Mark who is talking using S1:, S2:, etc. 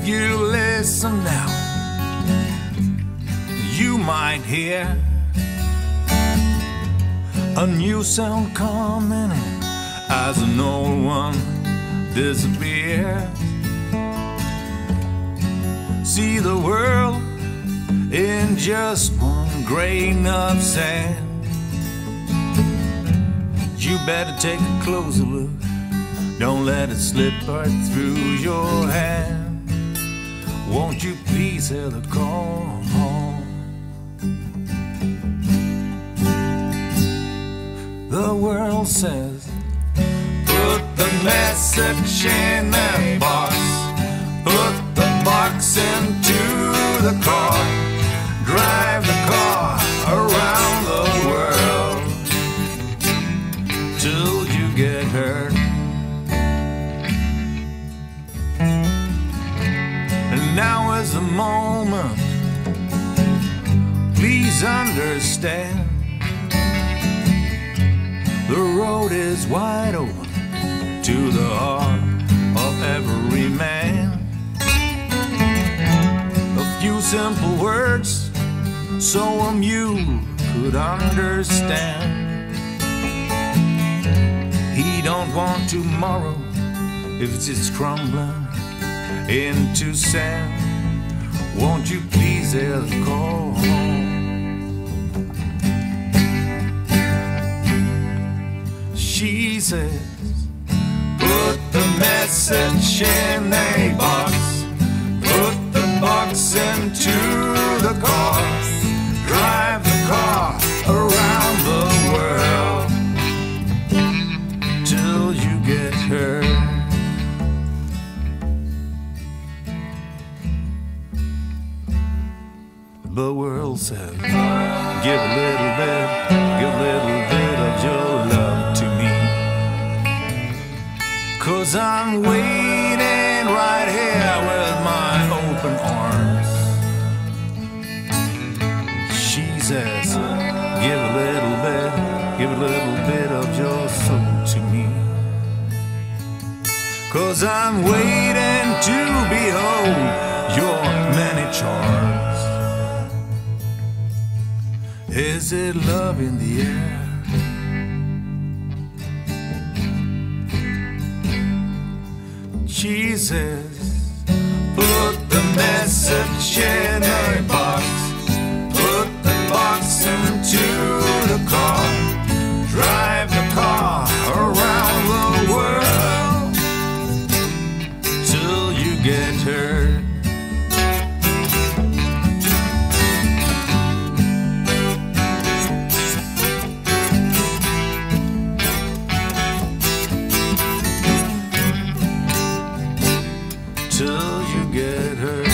S1: you listen now, you might hear a new sound coming in as an old one disappears. See the world in just one grain of sand. You better take a closer look, don't let it slip right through your hand. Won't you please hear the call? The world says, put the message in that box, put the box into the car, drive the car around the world till you get hurt. And now is the moment, please understand. The road is wide open to the heart of every man. A few simple words so a mule could understand. He don't want tomorrow if it's just crumbling into sand. Won't you please hear the call? She says, put the message in a box, put the box into the car, drive the car around the world till you get hurt. The world says, give a little bit of your love to me, 'cause I'm waiting right here with my open arms. She says, give a little bit of your soul to me, 'cause I'm waiting to behold your many charms. Is it love in the air? She says, put the message in a box, put the box into the car, drive the car around the world till you get hurt. Till you get hurt.